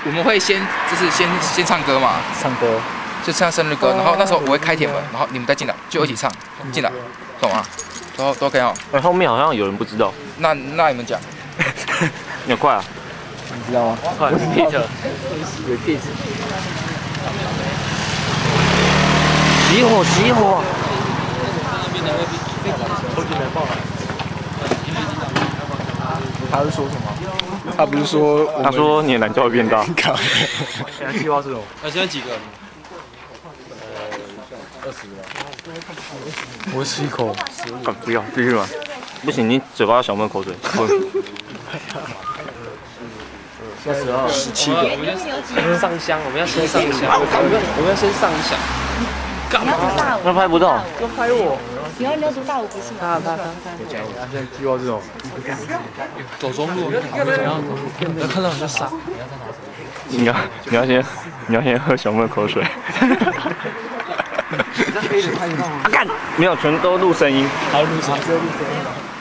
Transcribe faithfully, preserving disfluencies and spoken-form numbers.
我们会先就是先先唱歌嘛， 唱歌， 就唱生日歌，然后那时候我会开铁门，然后你们再进来，就一起唱进来，懂吗？都都 OK 哦。 哎，后面好像有人不知道。 那那你们讲， 你快啊！ 你知道吗？ 快 ，repeat，repeat。 熄火，熄火！ 他是说什么？他不是说， 他说你的懒觉会变大。 现在计划是什么？ 那现在几个？ 二十吧。我吸一口。 干不要，继续玩。不行，你嘴巴小闷口水。 二十二，十七个。 我们要上香，我们要先上香，我们我们要先上香。干嘛？ 那拍不到。 要拍我。 你还没有读大五不是吗？ 他他他。 他现在计划这种。 走中路，然后要看到你就杀。 你要你要先你要先喝小闷口水。 这可以拍得到吗？ 干，没有，全都录声音。 好，录声，只有录声音。